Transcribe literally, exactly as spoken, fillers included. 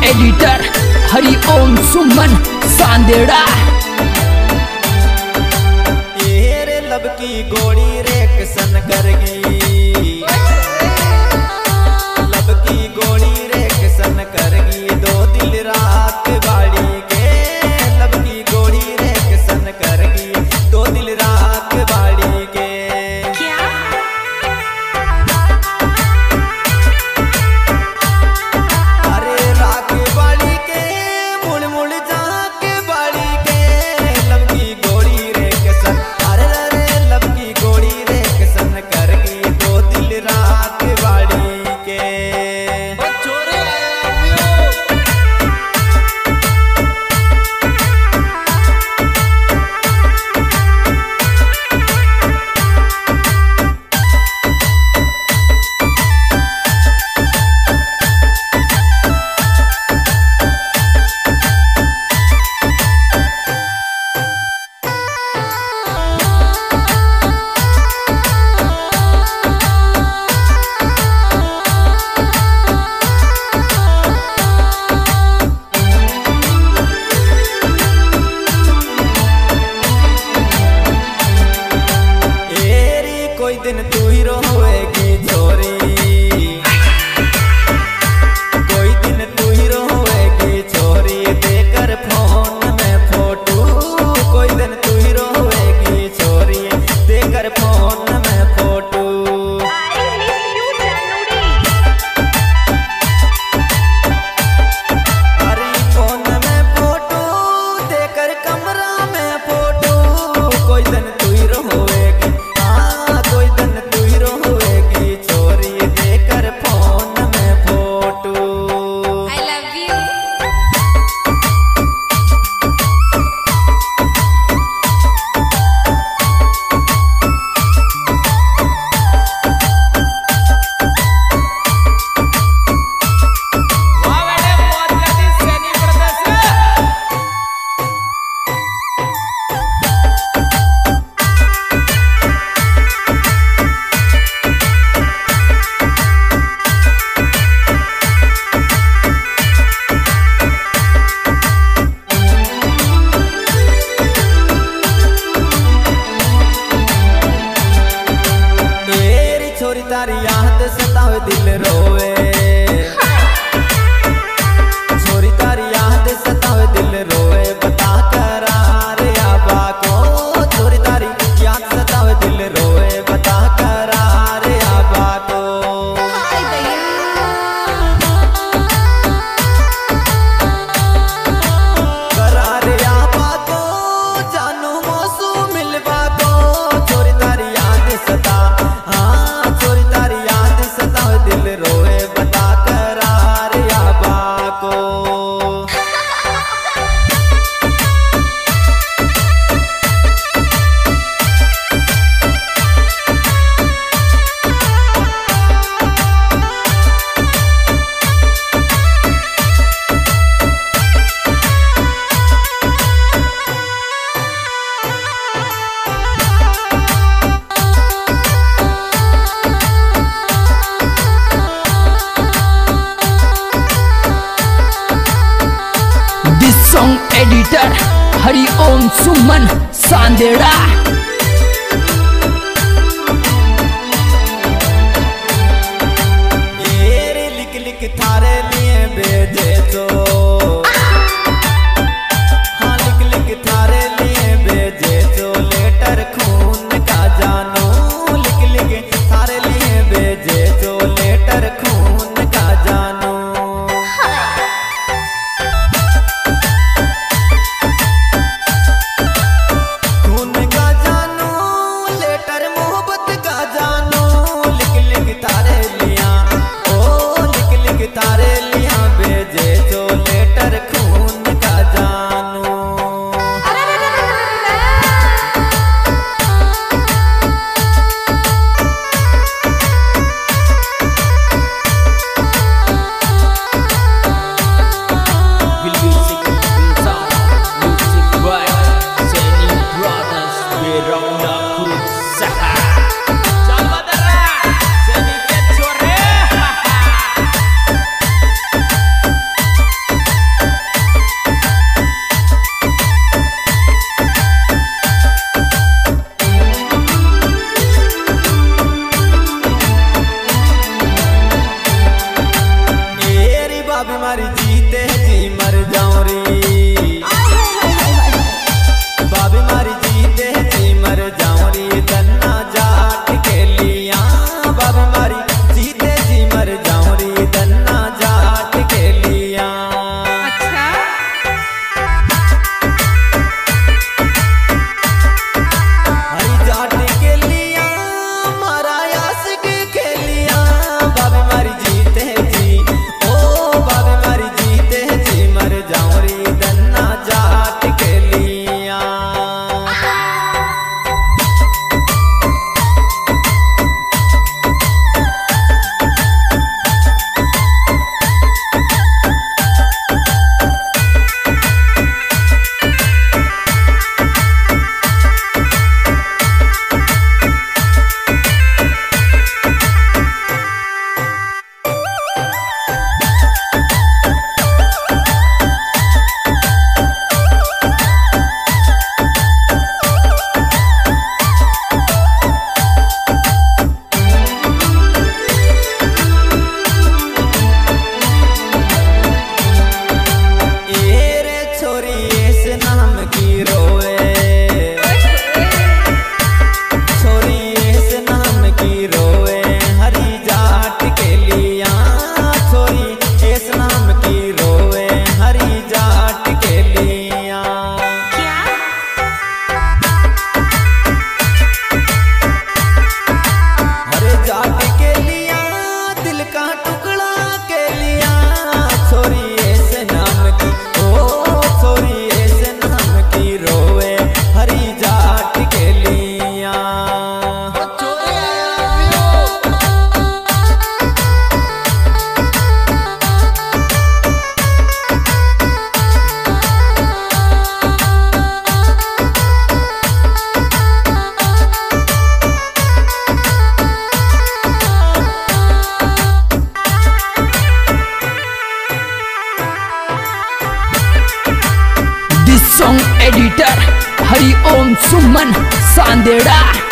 Editor Hariom Suman सांदेड़ा। तेरे लब की गोली रेक सन करगी, लब की गोली रेक सन करगी, दो दिल रात बाड़ी के, लब की गोली रेक सन करगी, दो दिल रात बाड़ी के। कोई दिन तू ही रोएगी छोरी, कोई दिन तू ही रोएगी छोरी, देकर फोन में फोटो, कोई दिन तू ही रोएगी छोरी, देकर फोन में फोटो। अरे फोन में फोटो देकर कमरा में फोटो, कोई दिन तू ही रोएगी, कोई दिन तू ही रोएगी छोरी, देकर फोन में फोटो। I love you। छोरी तारी याद सतावे दिल रोवे, छोरी तारी याद सतावे दिल रोवे, बता करार आबा को, छोरी तारी याद सतावे दिल रोवे, बता करार आबा को। करार आबा को जानू मौसू मिलवा को, छोरी तारी याद सता, दिल रोए बता करार आबा को। Song editor Hariom Suman Sandeda. ये लिख लिख थारे लिए भेजे तो, हाँ लिख लिख थारे लिए भेजे तो, लेटर खून का जानो, लिख लिख थारे लिए भेजे तो, लेटर खून का जानो। तारे लिया भेजे जो लेटर खून का जानो। सुमन सांदेड़ा।